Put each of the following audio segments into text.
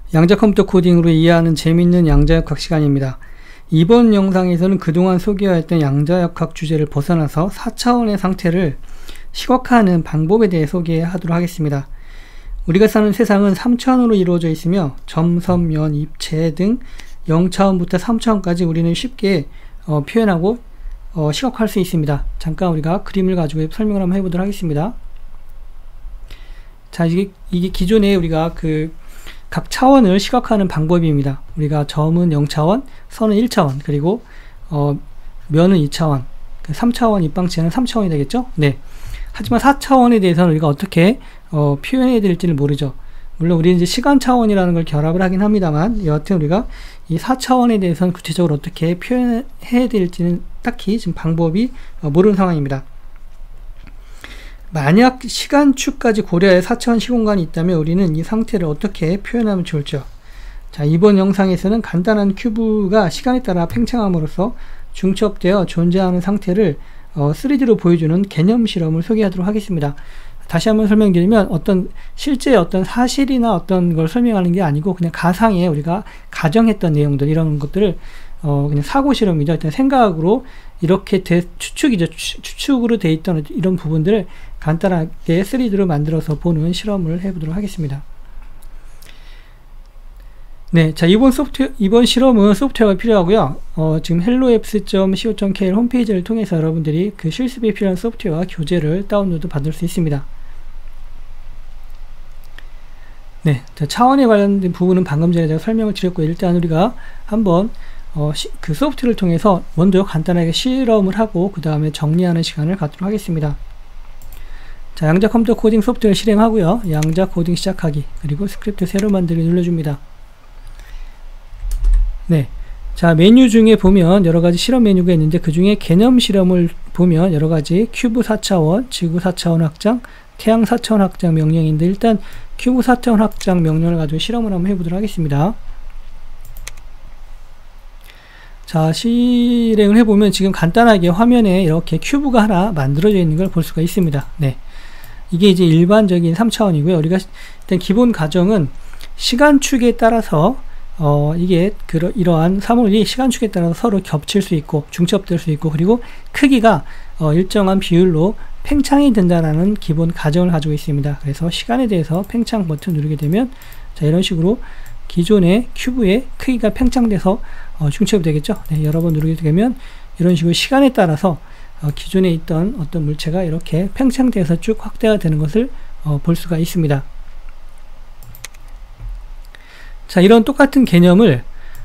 양자 컴퓨터 코딩으로 이해하는 재미있는 양자역학 시간입니다. 이번 영상에서는 그동안 소개하였던 양자역학 주제를 벗어나서 4차원의 상태를 시각화하는 방법에 대해 소개하도록 하겠습니다. 우리가 사는 세상은 3차원으로 이루어져 있으며 점, 선, 면, 입체 등 0차원부터 3차원까지 우리는 쉽게 표현하고 시각화할 수 있습니다. 잠깐 우리가 그림을 가지고 설명을 한번 해보도록 하겠습니다. 자, 이게 기존에 우리가 각 차원을 시각화하는 방법입니다. 우리가 점은 0차원, 선은 1차원, 그리고 면은 2차원, 3차원 입방체는 3차원이 되겠죠? 네. 하지만 4차원에 대해서는 우리가 어떻게 표현해야 될지를 모르죠. 물론 우리는 이제 시간 차원이라는 걸 결합을 하긴 합니다만, 여하튼 우리가 이 4차원에 대해서는 구체적으로 어떻게 표현해야 될지는 딱히 지금 방법이 모르는 상황입니다. 만약 시간축까지 고려해 4차원 시공간이 있다면 우리는 이 상태를 어떻게 표현하면 좋을지요. 자, 이번 영상에서는 간단한 큐브가 시간에 따라 팽창함으로써 중첩되어 존재하는 상태를 3D로 보여주는 개념 실험을 소개하도록 하겠습니다. 다시 한번 설명드리면 실제 어떤 사실이나 어떤 걸 설명하는 게 아니고 그냥 가상에 우리가 가정했던 내용들, 이런 것들을 그냥 사고 실험이죠. 일단 생각으로 이렇게 추측으로 돼 있던 이런 부분들을 간단하게 3D로 만들어서 보는 실험을 해보도록 하겠습니다. 네, 자, 이번 실험은 소프트웨어가 필요하고요. 지금 helloapps.co.kr 홈페이지를 통해서 여러분들이 그 실습에 필요한 소프트웨어와 교재를 다운로드 받을 수 있습니다. 네, 자, 차원에 관련된 부분은 방금 전에 제가 설명을 드렸고, 일단 우리가 한번 그 소프트웨어를 통해서 먼저 간단하게 실험을 하고 그 다음에 정리하는 시간을 갖도록 하겠습니다. 자, 양자 컴퓨터 코딩 소프트웨어 실행하고요. 양자 코딩 시작하기, 그리고 스크립트 새로 만들기 눌러줍니다. 네, 자, 메뉴 중에 보면 여러가지 실험 메뉴가 있는데 그 중에 개념 실험을 보면 여러가지 큐브 4차원, 지구 4차원 확장, 태양 4차원 확장 명령인데, 일단 큐브 4차원 확장 명령을 가지고 실험을 한번 해보도록 하겠습니다. 자, 실행을 해보면 지금 간단하게 화면에 이렇게 큐브가 하나 만들어져 있는 걸 볼 수가 있습니다. 네, 이게 이제 일반적인 3차원이고요. 우리가 일단 기본 가정은 시간축에 따라서 이게 이러한 사물이 시간축에 따라서 서로 겹칠 수 있고 중첩될 수 있고, 그리고 크기가 일정한 비율로 팽창이 된다라는 기본 가정을 가지고 있습니다. 그래서 시간에 대해서 팽창 버튼 누르게 되면, 자, 이런 식으로 기존의 큐브의 크기가 팽창돼서 중첩이 되겠죠. 네, 여러 번 누르게 되면 이런 식으로 시간에 따라서 기존에 있던 어떤 물체가 이렇게 팽창돼서 쭉 확대가 되는 것을 볼 수가 있습니다. 자, 이런 똑같은 개념을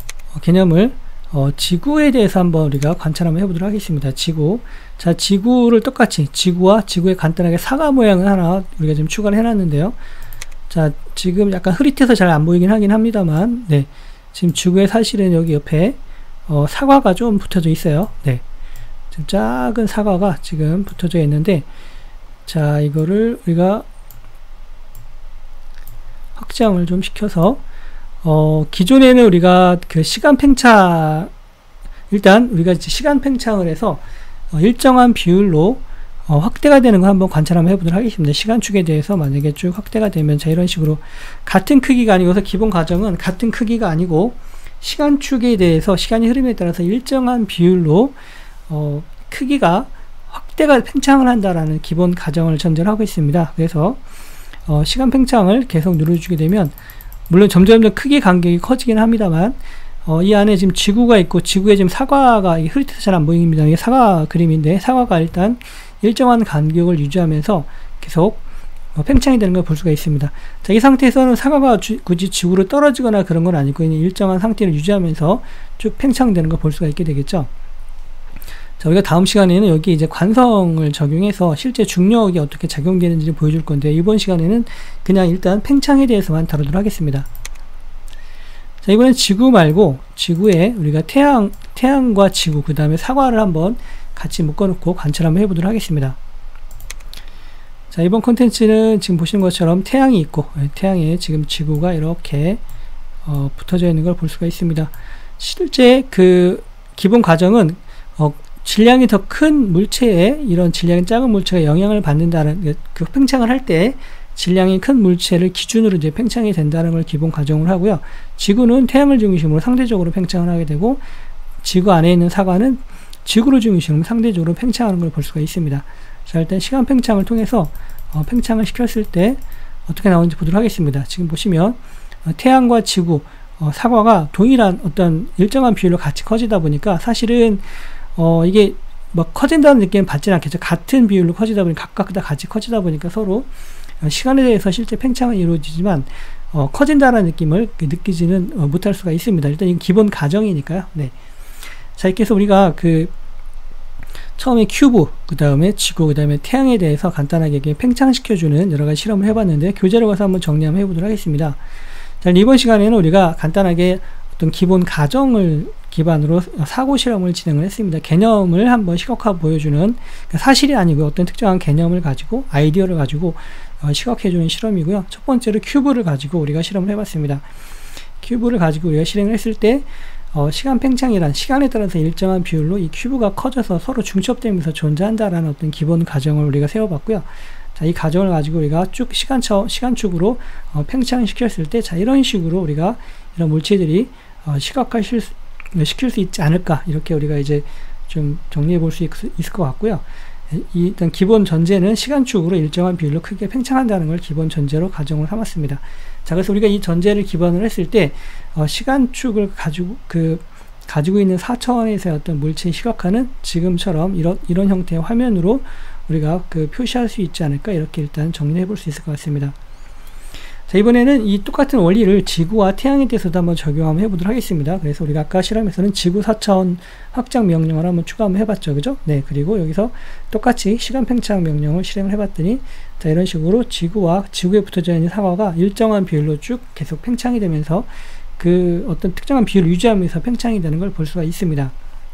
지구에 대해서 한번 우리가 관찰 한번 해보도록 하겠습니다. 지구. 자, 지구를 똑같이 지구와 지구의 간단하게 사과 모양을 하나 우리가 지금 추가를 해놨는데요. 자, 지금 약간 흐릿해서 잘 안 보이긴 하긴 합니다만, 네, 지금 지구에 사실은 여기 옆에 사과가 좀 붙어져 있어요. 네, 좀 작은 사과가 지금 붙어져 있는데, 자, 이거를 우리가 확장을 좀 시켜서 기존에는 우리가 그 시간 팽창, 일단 우리가 시간 팽창을 해서 일정한 비율로 확대가 되는 거 한번 관찰 한번 해보도록 하겠습니다. 시간축에 대해서 만약에 쭉 확대가 되면, 자, 이런 식으로 같은 크기가 아니고서 기본 가정은 같은 크기가 아니고 시간축에 대해서 시간의 흐름에 따라서 일정한 비율로 크기가 확대가 팽창을 한다라는 기본 가정을 전제를 하고 있습니다. 그래서 시간 팽창을 계속 눌러주게 되면, 물론 점점 크기 간격이 커지긴 합니다만, 이 안에 지금 지구가 있고, 지구에 지금 사과가, 흐릿해서 잘 안 보입니다. 이게 사과 그림인데, 사과가 일단 일정한 간격을 유지하면서 계속 팽창이 되는 걸 볼 수가 있습니다. 자, 이 상태에서는 사과가 굳이 지구로 떨어지거나 그런 건 아니고 그냥 일정한 상태를 유지하면서 쭉 팽창되는 걸 볼 수가 있게 되겠죠. 자, 우리가 다음 시간에는 여기 이제 관성을 적용해서 실제 중력이 어떻게 작용되는지를 보여줄 건데, 이번 시간에는 그냥 일단 팽창에 대해서만 다루도록 하겠습니다. 자, 이번엔 지구 말고 지구에 우리가 태양과 지구, 그 다음에 사과를 한번 같이 묶어놓고 관찰 한번 해보도록 하겠습니다. 자, 이번 콘텐츠는 지금 보시는 것처럼 태양이 있고, 태양에 지금 지구가 이렇게 붙어져 있는 걸 볼 수가 있습니다. 실제 그 기본 가정은 질량이 더 큰 물체에 이런 질량이 작은 물체가 영향을 받는다는, 그 팽창을 할 때 질량이 큰 물체를 기준으로 이제 팽창이 된다는 걸 기본 가정을 하고요. 지구는 태양을 중심으로 상대적으로 팽창을 하게 되고, 지구 안에 있는 사과는 지구를 중심으로 상대적으로 팽창하는 걸 볼 수가 있습니다. 자, 일단 시간 팽창을 통해서 팽창을 시켰을 때 어떻게 나오는지 보도록 하겠습니다. 지금 보시면 태양과 지구, 사과가 동일한 어떤 일정한 비율로 같이 커지다 보니까 사실은 이게 막 커진다는 느낌은 받지는 않겠죠. 같은 비율로 커지다 보니까 각각 다 같이 커지다 보니까 서로 시간에 대해서 실제 팽창은 이루어지지만 커진다는 느낌을 느끼지는 못할 수가 있습니다. 일단 이건 기본 가정이니까요. 네. 자, 이렇게 해서 우리가 처음에 큐브, 그 다음에 지구, 그 다음에 태양에 대해서 간단하게 팽창시켜주는 여러가지 실험을 해봤는데, 교재로 가서 한번 정리 한번 해보도록 하겠습니다. 자, 이번 시간에는 우리가 간단하게 어떤 기본 가정을 기반으로 사고 실험을 진행을 했습니다. 개념을 한번 시각화 보여주는, 그러니까 사실이 아니고 어떤 특정한 개념을 가지고, 아이디어를 가지고 시각해주는 실험이고요. 첫 번째로 큐브를 가지고 우리가 실험을 해봤습니다. 큐브를 가지고 우리가 실행을 했을 때 시간 팽창이란 시간에 따라서 일정한 비율로 이 큐브가 커져서 서로 중첩되면서 존재한다라는 어떤 기본 가정을 우리가 세워봤고요. 자, 이 가정을 가지고 우리가 쭉 시간축으로 팽창시켰을 때, 자, 이런 식으로 우리가 이런 물체들이 시킬 수 있지 않을까, 이렇게 우리가 이제 좀 정리해 볼 수 있을 것 같고요. 일단 기본 전제는 시간축으로 일정한 비율로 크게 팽창한다는 걸 기본 전제로 가정을 삼았습니다. 자, 그래서 우리가 이 전제를 기반으로 했을 때 시간축을 가지고 있는 4차원에서의 어떤 물체의 시각화는 지금처럼 이런 형태의 화면으로 우리가 표시할 수 있지 않을까, 이렇게 일단 정리해 볼 수 있을 것 같습니다. 자, 이번에는 이 똑같은 원리를 지구와 태양에 대해서도 한번 적용 한번 해보도록 하겠습니다. 그래서 우리가 아까 실험에서는 지구 4차원 확장 명령을 한번 추가 한번 해봤죠. 그죠? 네. 그리고 여기서 똑같이 시간 팽창 명령을 실행을 해봤더니, 자, 이런 식으로 지구와 지구에 붙어져 있는 사과가 일정한 비율로 쭉 계속 팽창이 되면서 어떤 특정한 비율을 유지하면서 팽창이 되는 걸 볼 수가 있습니다.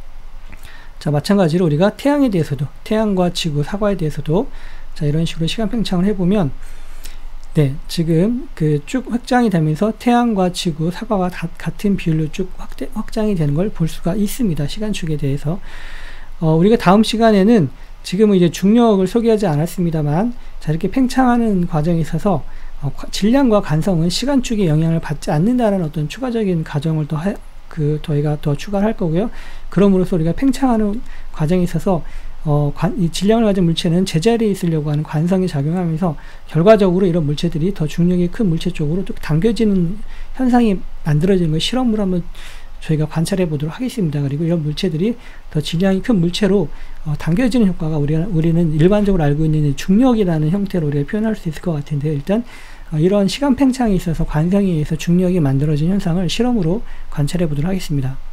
자, 마찬가지로 우리가 태양에 대해서도, 태양과 지구, 사과에 대해서도 자, 이런 식으로 시간 팽창을 해보면, 네, 지금 쭉 확장이 되면서 태양과 지구, 사과가 같은 비율로 쭉 확장이 되는 걸 볼 수가 있습니다. 시간축에 대해서. 우리가 다음 시간에는 지금은 이제 중력을 소개하지 않았습니다만, 자, 이렇게 팽창하는 과정에 있어서 질량과 관성은 시간축의 영향을 받지 않는다는 어떤 추가적인 가정을 저희가 더 추가를 할 거고요. 그럼으로써 우리가 팽창하는 과정에 있어서 이 질량을 가진 물체는 제자리에 있으려고 하는 관성이 작용하면서 결과적으로 이런 물체들이 더 중력이 큰 물체 쪽으로 또 당겨지는 현상이 만들어지는 걸 실험으로 한번 저희가 관찰해 보도록 하겠습니다. 그리고 이런 물체들이 더 질량이 큰 물체로 당겨지는 효과가 우리는 일반적으로 알고 있는 중력이라는 형태로 우리가 표현할 수 있을 것 같은데, 일단 이런 시간 팽창에 있어서 관성에 의해서 중력이 만들어진 현상을 실험으로 관찰해 보도록 하겠습니다.